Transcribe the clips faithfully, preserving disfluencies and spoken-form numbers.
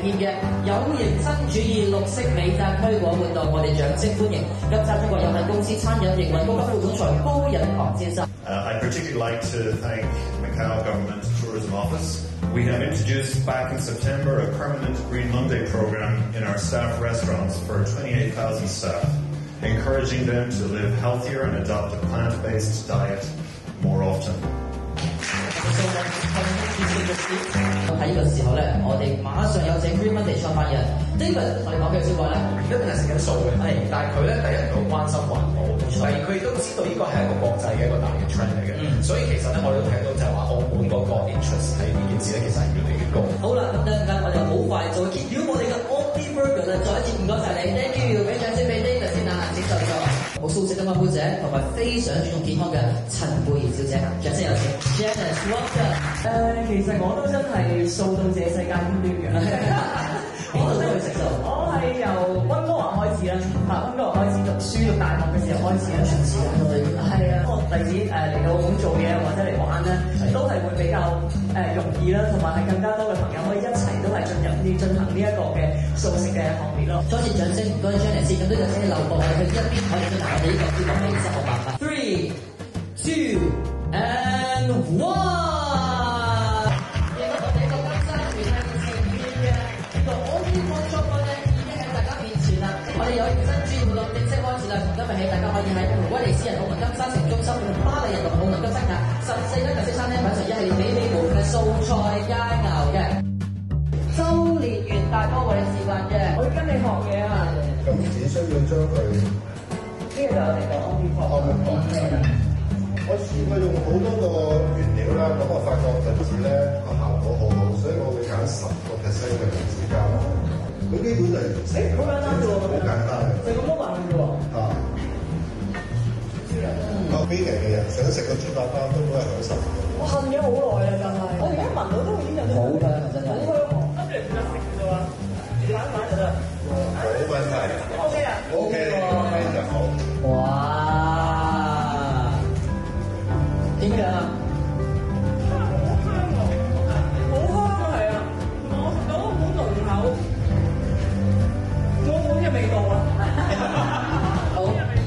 獻嘅有認真主義綠色美贊推廣活動，我哋掌聲歡迎金沙中國有限公司餐飲營運高級副總裁高仁航先生。 Uh, I'd particularly like to thank Macau Government Tourism Office. We have introduced back in September a permanent Green Monday program in our staff restaurants for twenty-eight thousand staff, encouraging them to live healthier and adopt a plant-based diet more often. 喺呢個時候咧，我哋馬上有請 Green Monday 創辦人 David 我哋講句説話啦。 一定係食緊素嘅，係，但係佢咧第一佢好關心環保，第二佢亦都知道呢個係一個國際嘅一個大嘅 trend 嚟嘅，嗯、所以其實咧我哋都睇到就係話澳門嗰個 interest 喺呢件事咧，其實係越嚟越高。 好啦，咁等陣間我哋好快就會揭曉我哋嘅 Omni Burger 啦，再一次唔該晒你 ，thank you， 俾掌聲俾 David 先啦，請就座。好素食嘅愛好者同埋非常注重健康嘅陳貝兒小姐，掌聲有請 Janice Walker。 誒、呃，其實我都真係素到這世界邊端嘅。 邊度都去食素？ 我係由溫哥華開始啦，嚇溫哥華開始讀書讀大學嘅時候開始啦，從事緊我哋係啊，我弟子誒嚟到澳門做嘢或者嚟玩咧，都係會比較誒、呃、容易啦，同埋係更加多嘅朋友可以一齊都係進入呢進行呢一個嘅素食嘅行列咯。 多謝掌聲，唔該 Janice， 咁呢就請你留步，我哋去一邊可以進行我哋呢個節目嘅生活辦法。Three, two, and one。我哋有認真主義活動正式開始啦！從今日起，大家可以喺威尼斯人澳門金沙城中心同巴黎人同澳門金沙塔十四間特色餐廳品嚐一系列美味無窮嘅素菜佳肴嘅。周烈源大哥為你示範嘅， 我要跟你學嘢啊！ 咁只需要將佢呢個就係我哋個 Omni Pork。 我試過用好多個原料啦，咁我發覺栗子咧個效果好好，所以我會揀十個 percent 嘅栗子加落去。佢基本就係誒好簡單啫喎， 好簡單嘅， 就咁多飯嘅啫喎。 啊，個邊期嘅人想食個豬扒包都都係享受。 我恨咗好耐啦，真係。我而家聞到都已經有啲好香啊，真係。 好香喎，跟住唔得食嘅啫喎，你玩玩就得。 冇問題。 O K 啊 O K 非常好。 哇！點樣啊？ 味道啊！ 好。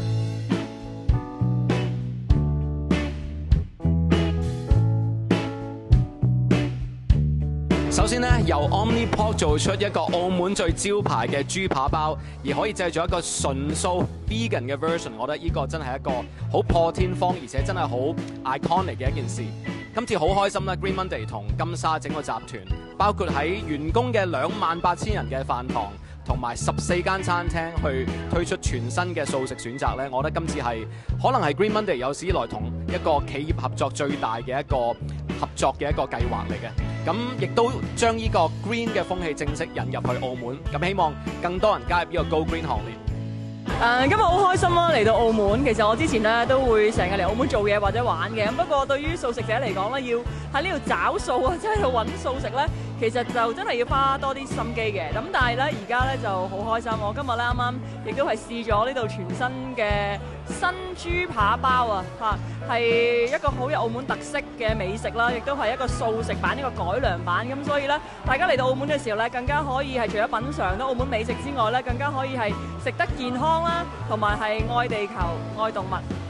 首先咧，由 Omni Pork 做出一個澳門最招牌嘅豬扒包，而可以製造一個純素 vegan 嘅 version， 我覺得呢個真係一個好破天荒，而且真係好 iconic 嘅一件事。今次好開心啦 ，Green Monday 同金沙整個集團，包括喺員工嘅兩萬八千人嘅飯堂，同埋十四間餐廳去推出全新嘅素食選擇咧，我覺得今次係可能係 Green Monday 有史以來同一個企業合作最大嘅一個合作嘅一個計劃嚟嘅。咁亦都將呢個 Green 嘅風氣正式引入去澳門，咁希望更多人加入呢個 Go Green 行列。 誒、uh, 今日好開心啦！嚟到澳門，其實我之前咧都會成日嚟澳門做嘢或者玩嘅。咁不過對於素食者嚟講咧，要喺呢度找數啊，即係去揾素食咧，其實就真係要花多啲心機嘅。咁但係咧，而家咧就好開心。我今日咧啱啱亦都係試咗呢度全新嘅新豬扒包啊！嚇，係一個好有澳門特色嘅美食啦，亦都係一個素食版，一個改良版。咁所以咧，大家嚟到澳門嘅時候咧，更加可以係除咗品嚐到澳門美食之外咧，更加可以係食得健康啦，同埋係愛地球、愛動物。